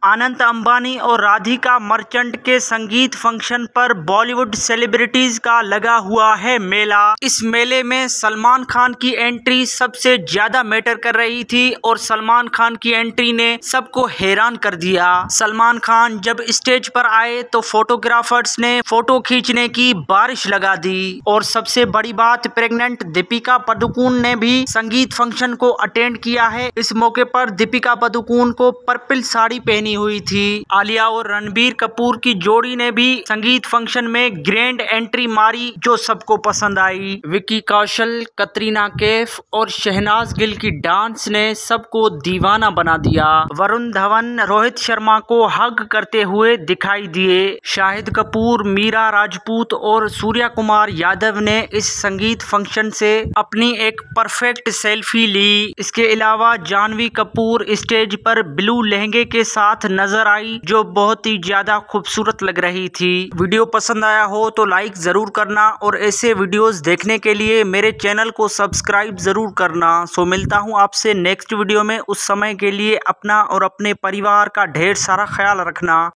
अनंत अंबानी और राधिका मर्चेंट के संगीत फंक्शन पर बॉलीवुड सेलिब्रिटीज का लगा हुआ है मेला। इस मेले में सलमान खान की एंट्री सबसे ज्यादा मैटर कर रही थी और सलमान खान की एंट्री ने सबको हैरान कर दिया। सलमान खान जब स्टेज पर आए तो फोटोग्राफर्स ने फोटो खींचने की बारिश लगा दी और सबसे बड़ी बात, प्रेग्नेंट दीपिका पादुकोण ने भी संगीत फंक्शन को अटेंड किया है। इस मौके पर दीपिका पादुकोण को पर्पल साड़ी पहनी हुई थी। आलिया और रणबीर कपूर की जोड़ी ने भी संगीत फंक्शन में ग्रैंड एंट्री मारी जो सबको पसंद आई। विक्की कौशल, कटरीना कैफ और शहनाज गिल की डांस ने सबको दीवाना बना दिया। वरुण धवन रोहित शर्मा को हग करते हुए दिखाई दिए। शाहिद कपूर, मीरा राजपूत और सूर्या कुमार यादव ने इस संगीत फंक्शन से अपनी एक परफेक्ट सेल्फी ली। इसके अलावा जानवी कपूर स्टेज पर ब्लू लहंगे के साथ नजर आई जो बहुत ही ज्यादा खूबसूरत लग रही थी। वीडियो पसंद आया हो तो लाइक जरूर करना और ऐसे वीडियोस देखने के लिए मेरे चैनल को सब्सक्राइब जरूर करना। सो मिलता हूँ आपसे नेक्स्ट वीडियो में। उस समय के लिए अपना और अपने परिवार का ढेर सारा ख्याल रखना।